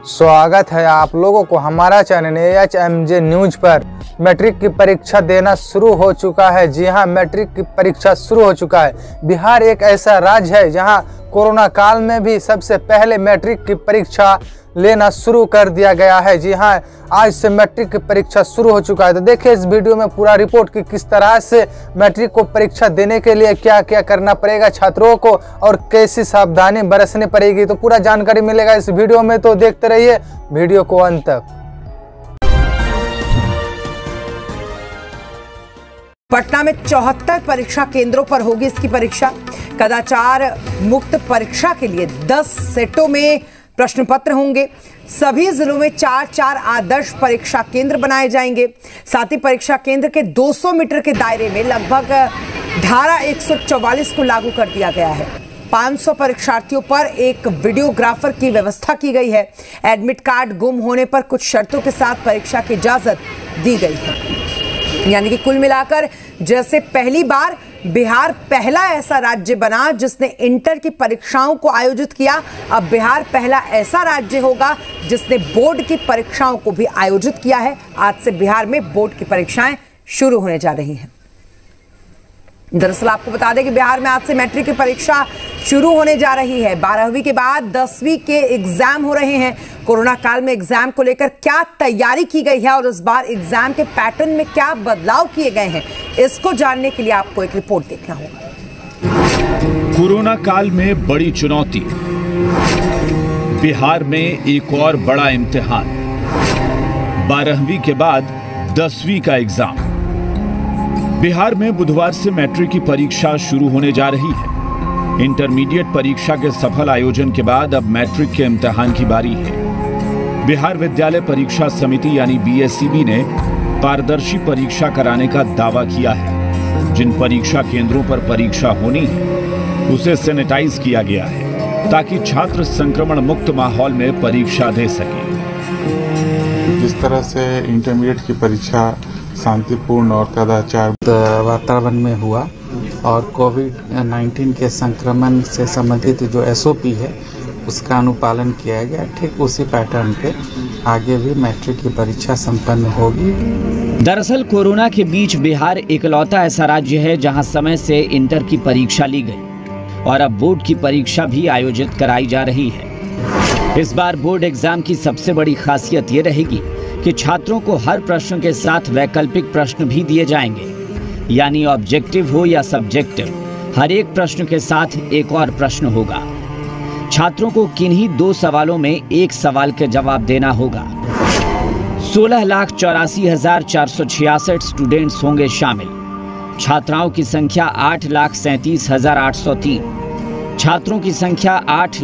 स्वागत है आप लोगों को हमारा चैनल AHMJ न्यूज पर। मैट्रिक की परीक्षा देना शुरू हो चुका है। जी हां, मैट्रिक की परीक्षा शुरू हो चुका है। बिहार एक ऐसा राज्य है जहां कोरोना काल में भी सबसे पहले मैट्रिक की परीक्षा लेना शुरू कर दिया गया है। जी हां, आज से मैट्रिक की परीक्षा शुरू हो चुका है। तो देखिए इस वीडियो में पूरा रिपोर्ट कि किस तरह से मैट्रिक को परीक्षा देने के लिए क्या क्या करना पड़ेगा छात्रों को और कैसी सावधानी बरतनी पड़ेगी। तो पूरा जानकारी मिलेगा इस वीडियो में, तो देखते रहिए वीडियो को अंत तक। पटना में 74 परीक्षा केंद्रों पर होगी इसकी परीक्षा। कदाचार मुक्त परीक्षा के लिए 10 सेटों में प्रश्न पत्र होंगे। सभी जिलों में 4-4 आदर्श परीक्षा केंद्र बनाए जाएंगे। साथ ही परीक्षा केंद्र के 200 मीटर के दायरे में लगभग धारा 144 को लागू कर दिया गया है। 500 परीक्षार्थियों पर एक वीडियोग्राफर की व्यवस्था की गई है। एडमिट कार्ड गुम होने पर कुछ शर्तों के साथ परीक्षा की इजाजत दी गई है। यानी कि कुल मिलाकर जैसे पहली बार बिहार पहला ऐसा राज्य बना जिसने इंटर की परीक्षाओं को आयोजित किया, अब बिहार पहला ऐसा राज्य होगा जिसने बोर्ड की परीक्षाओं को भी आयोजित किया है। आज से बिहार में बोर्ड की परीक्षाएं शुरू होने जा रही हैं। दरअसल आपको बता दें कि बिहार में आज से मैट्रिक की परीक्षा शुरू होने जा रही है। 12वीं के बाद 10वीं के एग्जाम हो रहे हैं। कोरोना काल में एग्जाम को लेकर क्या तैयारी की गई है और इस बार एग्जाम के पैटर्न में क्या बदलाव किए गए हैं, इसको जानने के लिए आपको एक रिपोर्ट देखना होगा। कोरोना काल में बड़ी चुनौती, बिहार में एक और बड़ा इम्तिहान। 12वीं के बाद 10वीं का एग्जाम। बिहार में बुधवार से मैट्रिक की परीक्षा शुरू होने जा रही है। इंटरमीडिएट परीक्षा के सफल आयोजन के बाद अब मैट्रिक के इम्तिहान की बारी है। बिहार विद्यालय परीक्षा समिति यानी BSEB ने पारदर्शी परीक्षा कराने का दावा किया है। जिन परीक्षा केंद्रों पर परीक्षा होनी है उसे सैनिटाइज किया गया है ताकि छात्र संक्रमण मुक्त माहौल में परीक्षा दे सके। जिस तरह से इंटरमीडिएट की परीक्षा शांतिपूर्ण और कदाचार वातावरण में हुआ और कोविड-19 के संक्रमण से संबंधित जो SOP है उसका अनुपालन किया गया, ठीक उसी पैटर्न पे आगे भी मैट्रिक की परीक्षा संपन्न होगी। दरअसल कोरोना के बीच बिहार इकलौता ऐसा राज्य है जहां समय से इंटर की परीक्षा ली गई और अब बोर्ड की परीक्षा भी आयोजित कराई जा रही है। इस बार बोर्ड एग्जाम की सबसे बड़ी खासियत ये रहेगी कि छात्रों को हर प्रश्न के साथ वैकल्पिक प्रश्न भी दिए जाएंगे। यानी ऑब्जेक्टिव हो या सब्जेक्टिव, हर एक प्रश्न के साथ एक और प्रश्न होगा। छात्रों को किन्हीं 2 सवालों में एक सवाल के जवाब देना होगा। 16,84,466 स्टूडेंट्स होंगे शामिल। छात्राओं की संख्या 8,37,803। छात्रों की संख्या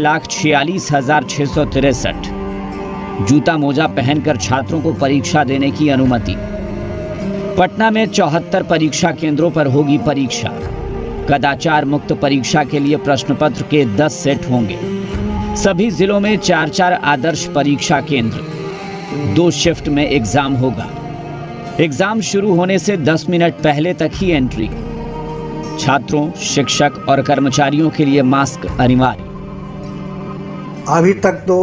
8,46,663। जूता मोजा पहनकर छात्रों को परीक्षा देने की अनुमति। पटना में 74 परीक्षा केंद्रों पर होगी परीक्षा। कदाचार मुक्त परीक्षा के लिए प्रश्न पत्र के 10 सेट होंगे। सभी जिलों में 4-4 आदर्श परीक्षा केंद्र। 2 शिफ्ट में एग्जाम होगा। एग्जाम शुरू होने से 10 मिनट पहले तक ही एंट्री। छात्रों, शिक्षक और कर्मचारियों के लिए मास्क अनिवार्य। अभी तक तो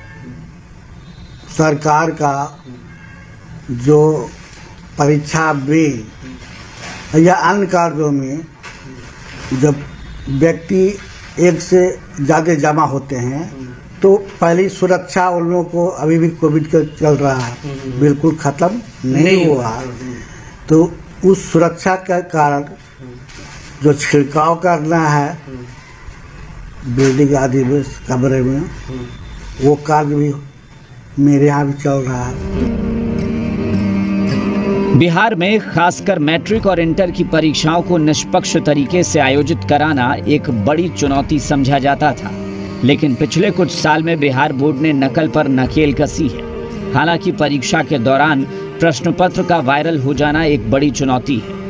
सरकार का जो परीक्षा में या अन्य कार्यों में जब व्यक्ति एक से ज़्यादा जमा होते हैं तो पहली सुरक्षा उन लोगों को अभी भी कोविड का चल रहा है, बिल्कुल ख़त्म नहीं हुआ। तो उस सुरक्षा के कारण जो छिड़काव करना है बिल्डिंग आदि में, कमरे में, वो कार्य भी मेरे यहाँ भी चल रहा है। बिहार में खासकर मैट्रिक और इंटर की परीक्षाओं को निष्पक्ष तरीके से आयोजित कराना एक बड़ी चुनौती समझा जाता था, लेकिन पिछले कुछ साल में बिहार बोर्ड ने नकल पर नकेल कसी है। हालांकि परीक्षा के दौरान प्रश्न पत्र का वायरल हो जाना एक बड़ी चुनौती है।